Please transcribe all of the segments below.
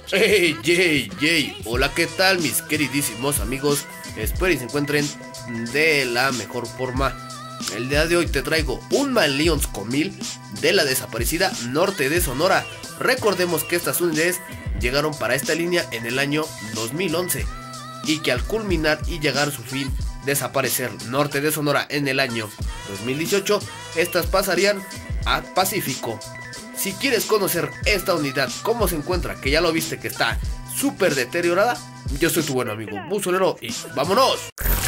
Hey, hola, ¿qué tal mis queridísimos amigos? Espero y se encuentren de la mejor forma. El día de hoy te traigo un Maleons con 1000 de la desaparecida Norte de Sonora. Recordemos que estas unidades llegaron para esta línea en el año 2011 y que al culminar y llegar a su fin, desaparecer Norte de Sonora en el año 2018, estas pasarían a Pacífico. Si quieres conocer esta unidad, cómo se encuentra, que ya lo viste que está súper deteriorada, yo soy tu buen amigo Buzolero y ¡vámonos!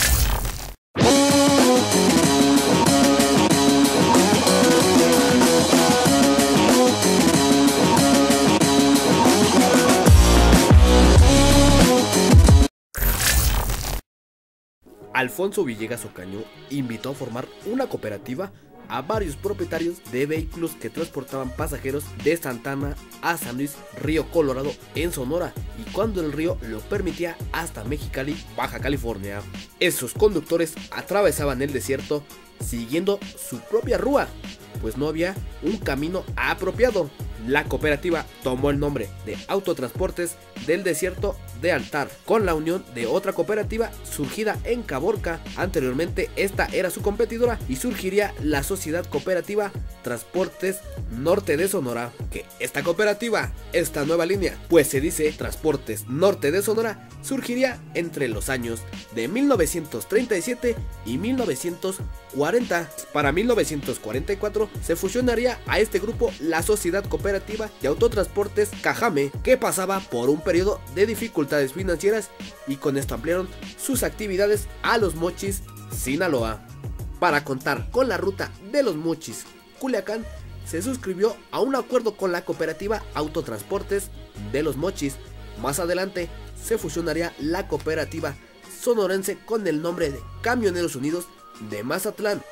Alfonso Villegas Ocaño invitó a formar una cooperativa a varios propietarios de vehículos que transportaban pasajeros de Santa Ana a San Luis Río Colorado en Sonora, y cuando el río lo permitía hasta Mexicali, Baja California. Esos conductores atravesaban el desierto siguiendo su propia rúa, pues no había un camino apropiado. La cooperativa tomó el nombre de Autotransportes del Desierto de Altar, con la unión de otra cooperativa surgida en Caborca. Anteriormente esta era su competidora y surgiría la Sociedad Cooperativa Transportes Norte de Sonora. Que esta cooperativa, esta nueva línea, pues se dice Transportes Norte de Sonora, surgiría entre los años de 1937 y 1940. Para 1944 se fusionaría a este grupo la Sociedad Cooperativa de Autotransportes Cajame, que pasaba por un periodo de dificultades financieras, y con esto ampliaron sus actividades a Los Mochis, Sinaloa. Para contar con la ruta de Los Mochis, Culiacán, se suscribió a un acuerdo con la cooperativa Autotransportes de Los Mochis. Más adelante se fusionaría la cooperativa sonorense con el nombre de Camioneros Unidos de Mazatlán.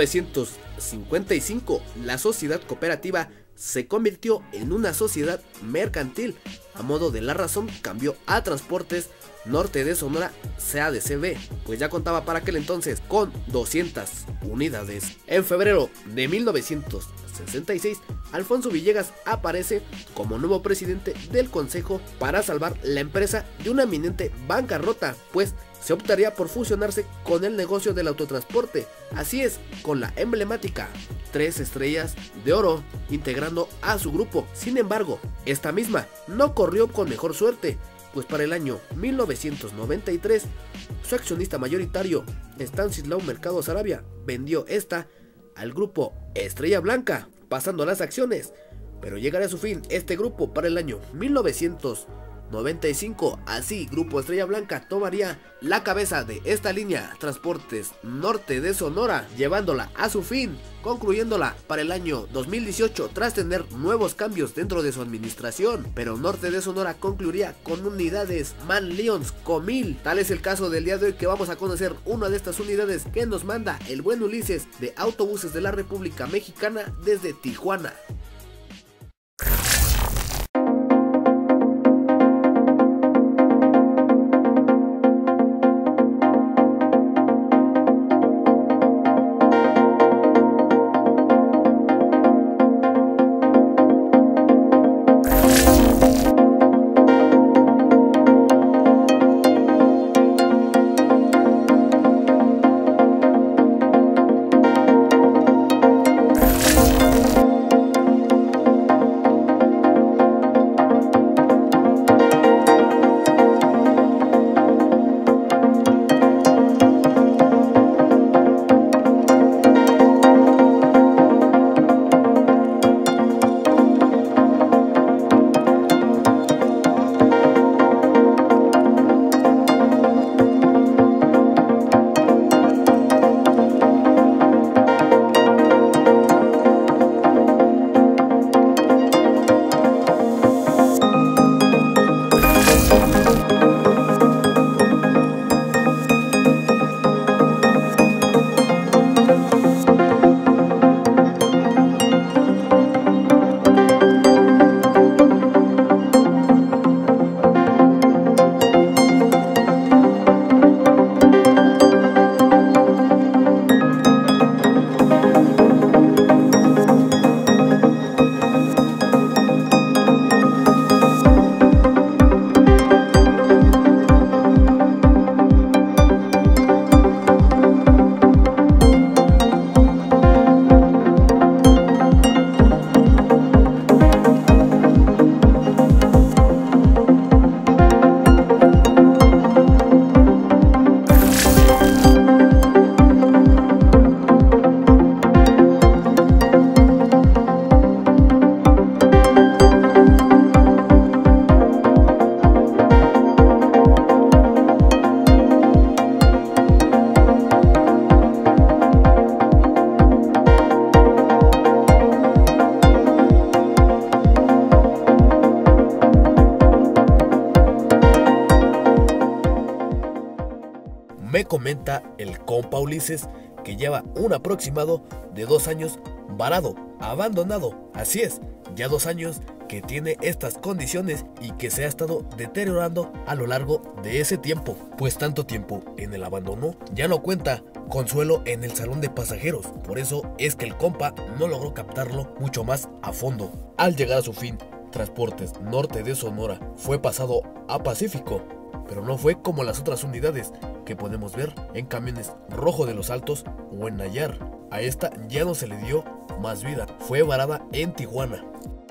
1955, la sociedad cooperativa se convirtió en una sociedad mercantil. A modo de la razón, cambió a Transportes Norte de Sonora SADCB, pues ya contaba para aquel entonces con 200 unidades. En febrero de 1966, Alfonso Villegas aparece como nuevo presidente del consejo para salvar la empresa de una inminente bancarrota, pues se optaría por fusionarse con el negocio del autotransporte. Así es, con la emblemática 3 estrellas de oro integrando a su grupo. Sin embargo, esta misma no corrió con mejor suerte, pues para el año 1993 su accionista mayoritario, Stanislao Mercado Sarabia, vendió esta al grupo Estrella Blanca, pasando las acciones. Pero llegaría a su fin este grupo para el año 1995. Así, Grupo Estrella Blanca tomaría la cabeza de esta línea Transportes Norte de Sonora, llevándola a su fin, concluyéndola para el año 2018 tras tener nuevos cambios dentro de su administración. Pero Norte de Sonora concluiría con unidades Maleons con 1000. Tal es el caso del día de hoy, que vamos a conocer una de estas unidades que nos manda el buen Ulises de Autobuses de la República Mexicana desde Tijuana. Me comenta el compa Ulises que lleva un aproximado de 2 años varado, abandonado. Así es, ya 2 años que tiene estas condiciones y que se ha estado deteriorando a lo largo de ese tiempo. Pues tanto tiempo en el abandono ya no cuenta consuelo en el salón de pasajeros. Por eso es que el compa no logró captarlo mucho más a fondo. Al llegar a su fin, Transportes Norte de Sonora fue pasado a Pacífico, pero no fue como las otras unidades que podemos ver en Camiones Rojo de los Altos o en Nayar. A esta ya no se le dio más vida, fue varada en Tijuana.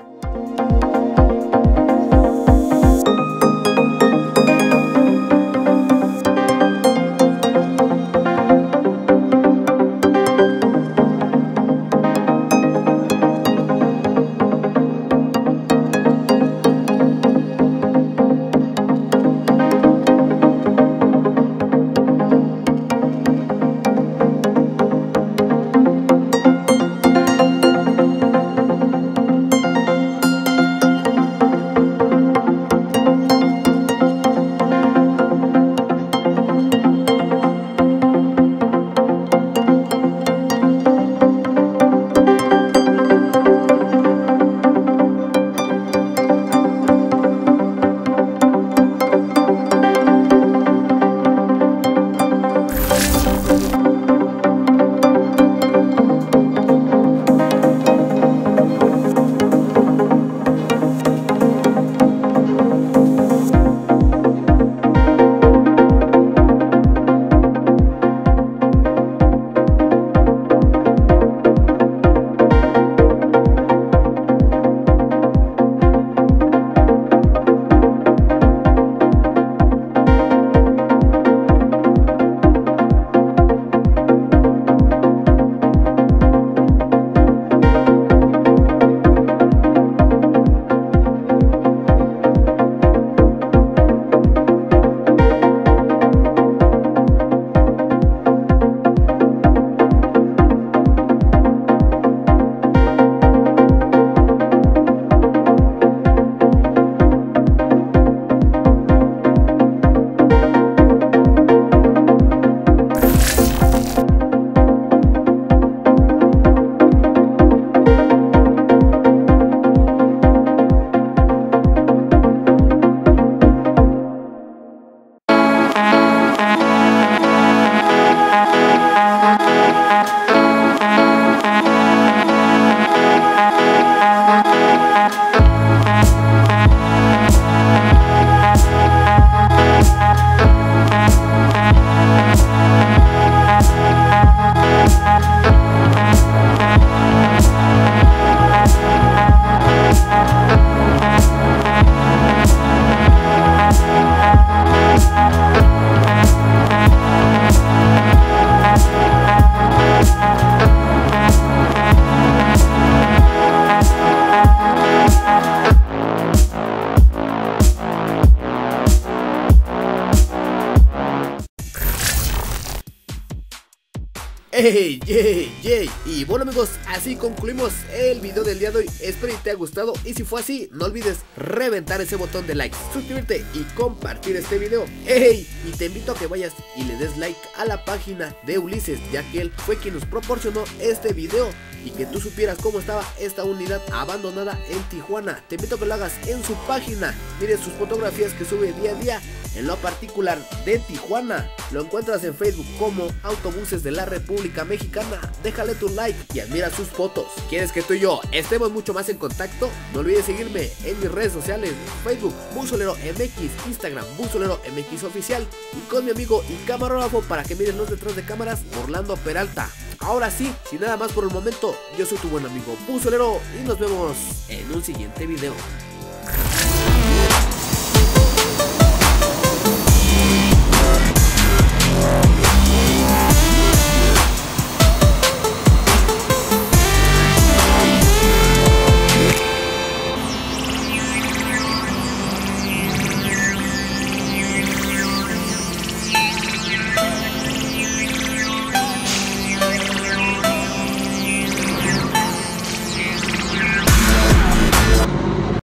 ¡Ey, yey, yey! Y bueno amigos, así concluimos el video del día de hoy. Espero que te haya gustado y si fue así, no olvides reventar ese botón de like, suscribirte y compartir este video. ¡Ey! Y te invito a que vayas y le des like a la página de Ulises, ya que él fue quien nos proporcionó este video y que tú supieras cómo estaba esta unidad abandonada en Tijuana. Te invito a que lo hagas en su página, mires sus fotografías que sube día a día en lo particular de Tijuana. Lo encuentras en Facebook como Autobuses de la República Mexicana. Déjale tu like y admira sus fotos. ¿Quieres que tú y yo estemos mucho más en contacto? No olvides seguirme en mis redes sociales: Facebook Buzolero MX, Instagram Buzolero MX Oficial, y con mi amigo y camarógrafo para que miren los detrás de cámaras, Orlando Peralta. Ahora sí, sin nada más por el momento, yo soy tu buen amigo Buzolero y nos vemos en un siguiente video.